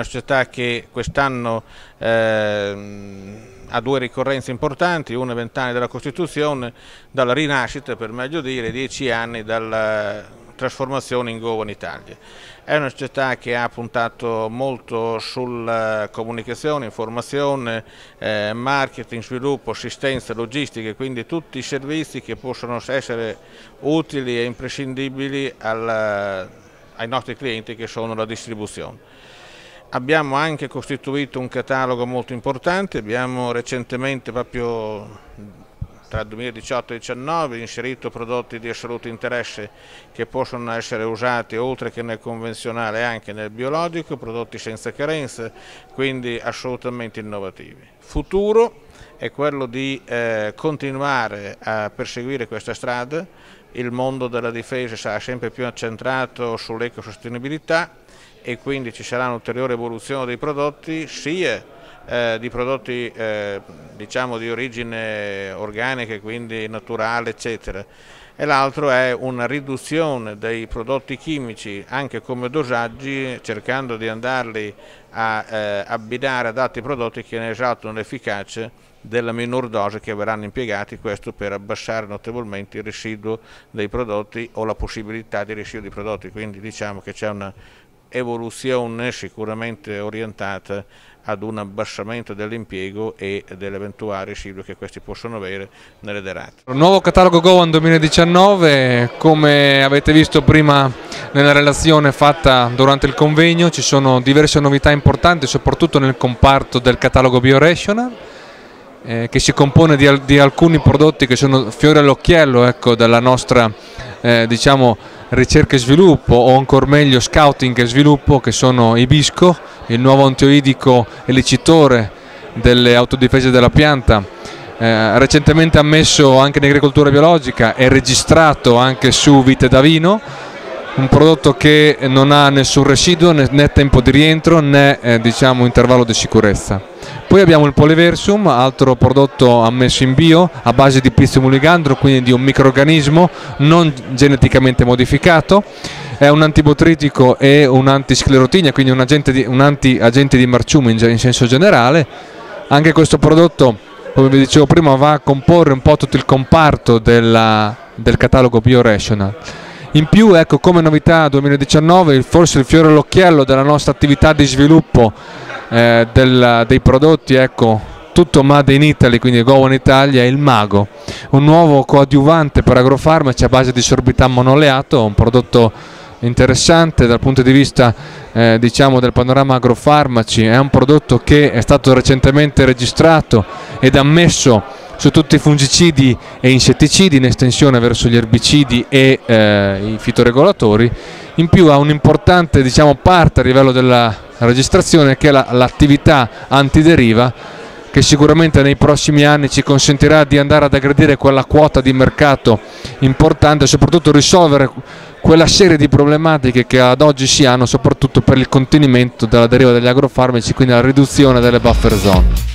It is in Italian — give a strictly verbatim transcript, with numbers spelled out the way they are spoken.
società che quest'anno eh, ha due ricorrenze importanti, una vent'anni dalla Costituzione, dalla rinascita per meglio dire, dieci anni dalla trasformazione in Gowan Italia. È una società che ha puntato molto sulla comunicazione, informazione, eh, marketing, sviluppo, assistenza, logistica, quindi tutti i servizi che possono essere utili e imprescindibili al, ai nostri clienti che sono la distribuzione. Abbiamo anche costituito un catalogo molto importante, abbiamo recentemente, proprio tra il duemiladiciotto e il duemiladiciannove, inserito prodotti di assoluto interesse che possono essere usati oltre che nel convenzionale anche nel biologico, prodotti senza carenze, quindi assolutamente innovativi. Futuro è quello di eh, continuare a perseguire questa strada. Il mondo della difesa sarà sempre più accentrato sull'ecosostenibilità e quindi ci sarà un'ulteriore evoluzione dei prodotti, sia eh, di prodotti eh, diciamo di origine organica, quindi naturale, eccetera, e l'altro è una riduzione dei prodotti chimici anche come dosaggi, cercando di andarli a eh, abbinare ad altri prodotti che ne esaltano l'efficacia della minor dose che verranno impiegati, questo per abbassare notevolmente il residuo dei prodotti o la possibilità di residuo di prodotti, quindi diciamo che c'è una evoluzione sicuramente orientata ad un abbassamento dell'impiego e dell'eventuale residuo che questi possono avere nelle derrate. Il nuovo catalogo Gowan duemiladiciannove, come avete visto prima nella relazione fatta durante il convegno, ci sono diverse novità importanti soprattutto nel comparto del catalogo BioRational, eh, che si compone di, di alcuni prodotti che sono fiore all'occhiello, ecco, della nostra eh, diciamo ricerca e sviluppo, o ancora meglio scouting e sviluppo, che sono Ibisco, il nuovo antioidico elicitore delle autodifese della pianta, eh, recentemente ammesso anche in agricoltura biologica e registrato anche su vite da vino, un prodotto che non ha nessun residuo né tempo di rientro né eh, diciamo intervallo di sicurezza. Poi abbiamo il Polyversum, altro prodotto ammesso in bio a base di Pythium ligandro, quindi di un microrganismo non geneticamente modificato. È un antibotritico e un antisclerotinia, quindi un agente di, un anti-agente di marciume in, in senso generale. Anche questo prodotto, come vi dicevo prima, va a comporre un po' tutto il comparto della, del catalogo BioRational. In più, ecco, come novità duemiladiciannove, forse il fiore all'occhiello della nostra attività di sviluppo eh, del, dei prodotti, ecco, tutto made in Italy, quindi Gowan Italia, è il Mago, un nuovo coadiuvante per agrofarmaci a base di sorbitan monoleato, un prodotto interessante dal punto di vista eh, diciamo del panorama agrofarmaci. È un prodotto che è stato recentemente registrato ed ammesso su tutti i fungicidi e insetticidi, in estensione verso gli erbicidi e eh, i fitoregolatori. In più ha un'importante diciamo, parte a livello della registrazione, che è l'attività antideriva, che sicuramente nei prossimi anni ci consentirà di andare ad aggredire quella quota di mercato importante e soprattutto risolvere quella serie di problematiche che ad oggi si hanno soprattutto per il contenimento della deriva degli agrofarmaci, quindi la riduzione delle buffer zone.